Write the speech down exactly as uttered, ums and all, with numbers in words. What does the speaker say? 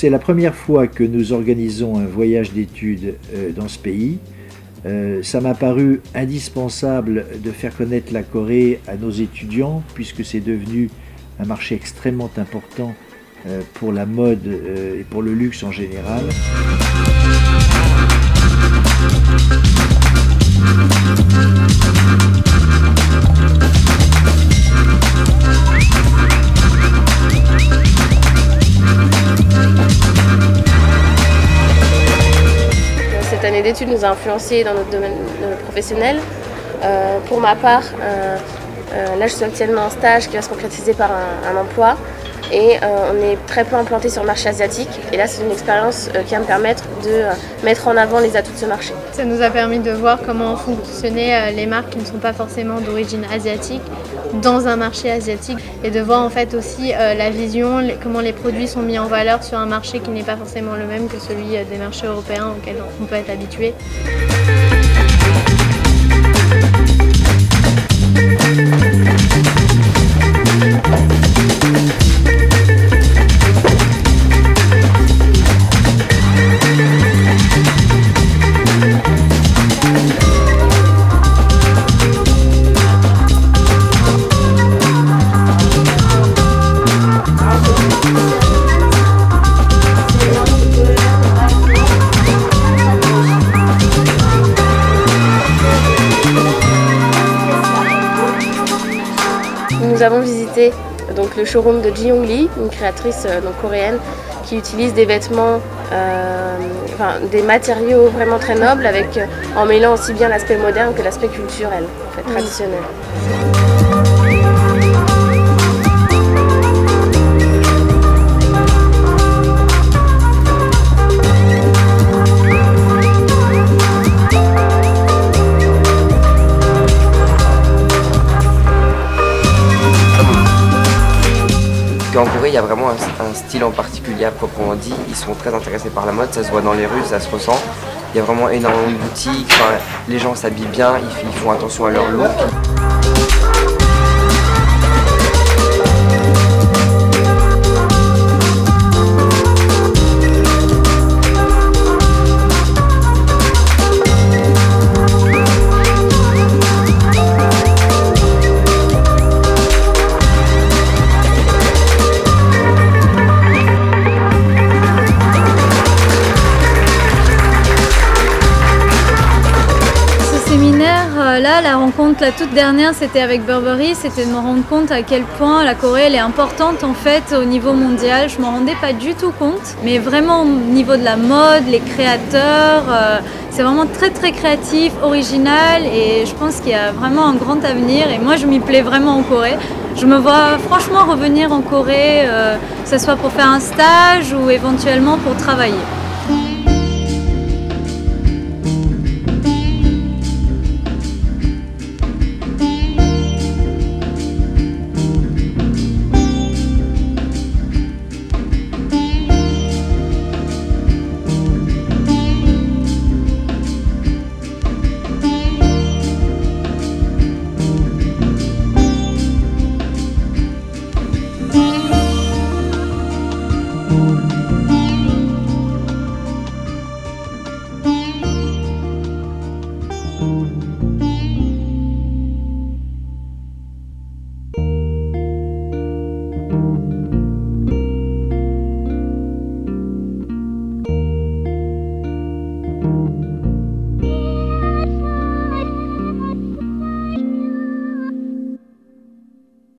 c'est la première fois que nous organisons un voyage d'études euh, dans ce pays. Euh, ça m'a paru indispensable de faire connaître la Corée à nos étudiants puisque c'est devenu un marché extrêmement important euh, pour la mode euh, et pour le luxe en général. Cette année d'études nous a influencés dans notre domaine professionnel. Euh, pour ma part, euh, euh, là je suis actuellement en stage qui va se concrétiser par un, un emploi et euh, on est très peu implanté sur le marché asiatique et là c'est une expérience euh, qui va me permettre de euh, mettre en avant les atouts de ce marché. Ça nous a permis de voir comment fonctionnaient euh, les marques qui ne sont pas forcément d'origine asiatique dans un marché asiatique et de voir en fait aussi euh, la vision, les, comment les produits sont mis en valeur sur un marché qui n'est pas forcément le même que celui euh, des marchés européens auxquels on peut être habitué. Nous avons visité donc, le showroom de Ji Young Lee, une créatrice euh, donc, coréenne qui utilise des vêtements, euh, enfin, des matériaux vraiment très nobles avec, euh, en mêlant aussi bien l'aspect moderne que l'aspect culturel, en fait, traditionnel. En Corée, il y a vraiment un, un style en particulier à proprement dit. Ils sont très intéressés par la mode, ça se voit dans les rues, ça se ressent. Il y a vraiment énormément de boutiques, enfin, les gens s'habillent bien, ils, ils font attention à leur look. Là, la rencontre, la toute dernière, c'était avec Burberry, c'était de me rendre compte à quel point la Corée elle est importante en fait au niveau mondial. Je m'en rendais pas du tout compte, mais vraiment au niveau de la mode, les créateurs, euh, c'est vraiment très très créatif, original et je pense qu'il y a vraiment un grand avenir et moi je m'y plais vraiment en Corée. Je me vois franchement revenir en Corée, euh, que ce soit pour faire un stage ou éventuellement pour travailler. Thank you.